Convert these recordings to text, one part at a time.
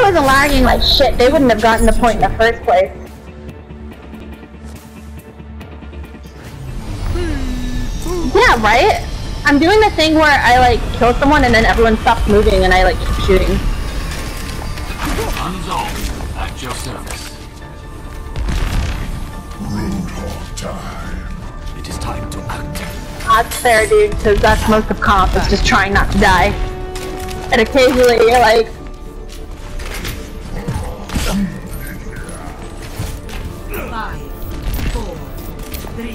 wasn't lagging like shit, they wouldn't have gotten the point in the first place. Yeah, right? I'm doing the thing where I like kill someone and then everyone stops moving and I like keep shooting. Unresolved at your service. Roadhog time. It is time to act. That's fair, dude, because that's most of comp, is just trying not to die. And occasionally you're like... Five, 4, 3, 2,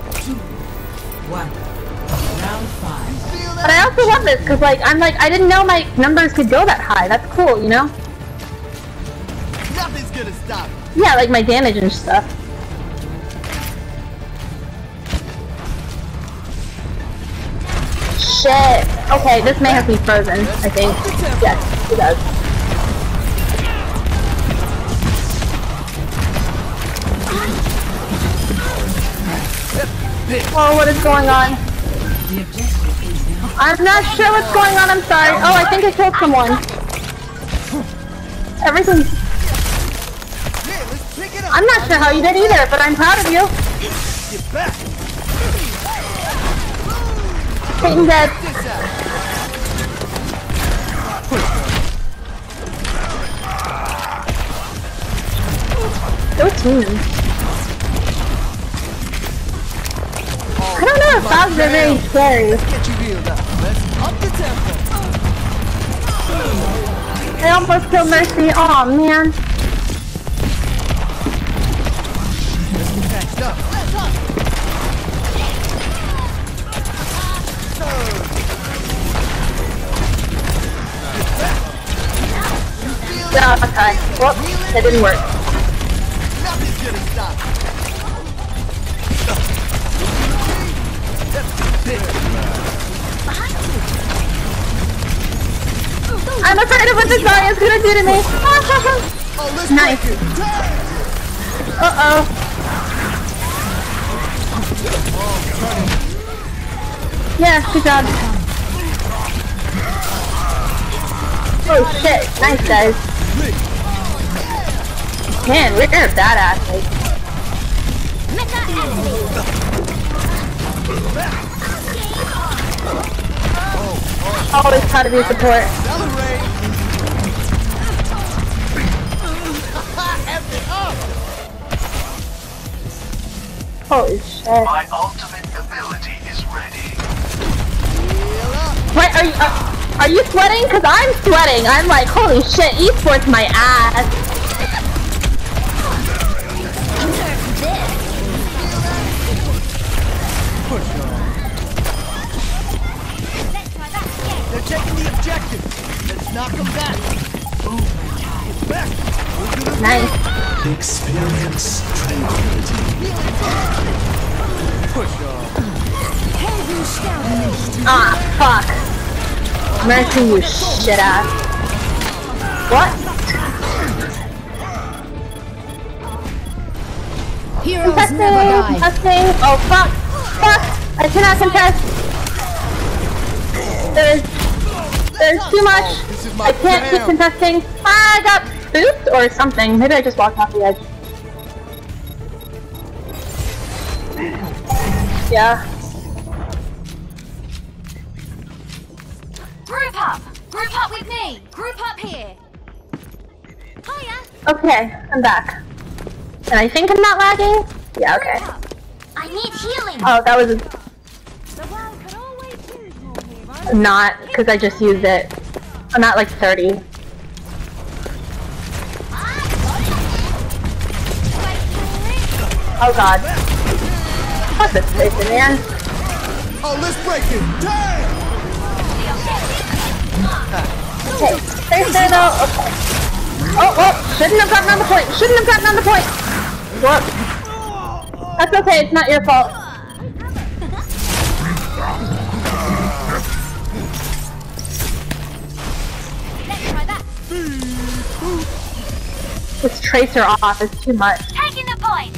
1. Round 5. But I also love this, because like, I'm like, I didn't know my numbers could go that high. That's cool, you know? Nothing's gonna stop. Yeah, like my damage and stuff. Shit. Okay, this may have me frozen, I think. Yes, it does. Oh, what is going on? I'm not sure what's going on, I'm sorry. Oh, I think I killed someone. Everything... I'm not sure how you did either, but I'm proud of you. Get back. Taking dead. So team. I don't know if dogs are very scary. Let's get you healed up. Let's up the tempo. I almost killed Mercy. Aw, man. Patched up. Yeah, okay. Whoops, that didn't work. Nothing's gonna stop. I'm afraid of what this guy is gonna do to me. Nice. Uh-oh. Yeah, good job. Oh shit, nice guys. Man, we're badasses. Always try to be support. Holy shit. My ultimate ability is ready. Wait, are you sweating? Cause I'm sweating. I'm like, holy shit, esports my ass. They're taking the objective. Let's knock them back. Get back. Nice. Experience tranquility. Push on. Ah, fuck. Mercy, you shit ass. What? Heroes never die. Contesting. Oh, fuck. Fuck. I cannot contest. There's too much. I can't keep contesting. I got spooked or something. Maybe I just walked off the edge. Yeah. Group up! Group up with me! Group up here! Hiya! Okay, I'm back. And I think I'm not lagging? Yeah, okay. I need healing! Oh, that was The world could always use more heroes. not, because I just used it. I'm at like 30. Oh god. Fuck this place, man. Oh, let's break it. Damn! Okay, stay there though. Okay. Oh, shouldn't have gotten on the point. Shouldn't have gotten on the point. Whoop. That's okay, it's not your fault. Let's try that. This tracer off is too much. Taking the point!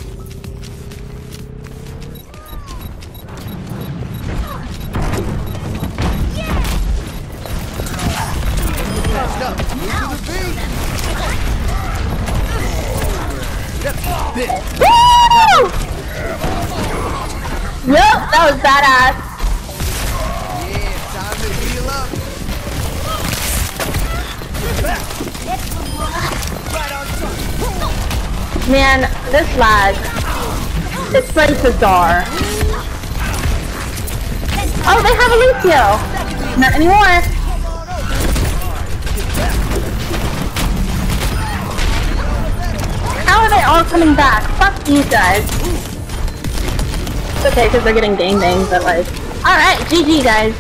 Woo! Yup, that was badass. Yeah, time to heal up. Right on top. Man, this lag. It's pretty bizarre. Oh, they have a Lucio! Not anymore. How are they all coming back? Fuck these guys. It's okay, because they're getting gangbanged, but like... Alright, GG guys.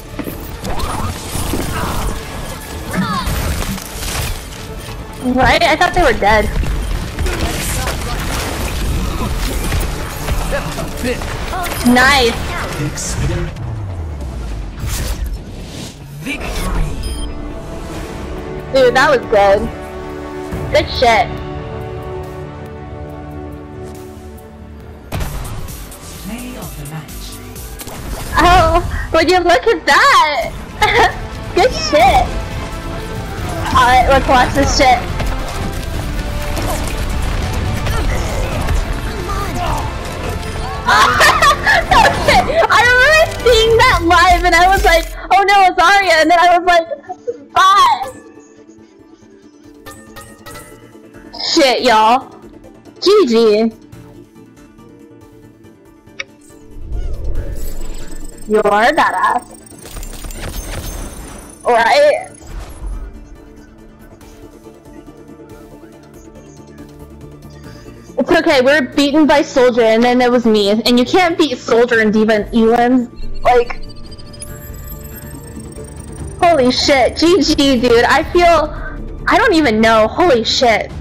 Right? I thought they were dead. Nice. Victory. Dude, that was good. Good shit. Play of the match. Oh, would you look at that? Good shit. Alright, let's watch this shit. Okay, I remember seeing that live and I was like, oh no, it's Arya, and then I was like, bye. Shit, y'all. GG. You're a badass. Alright. It's okay, we're beaten by Soldier and then it was me. And you can't beat Soldier and D.Va and Elan's. Like... Holy shit. GG, dude. I feel... I don't even know. Holy shit.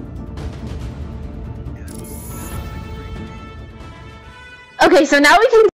Okay, so now we can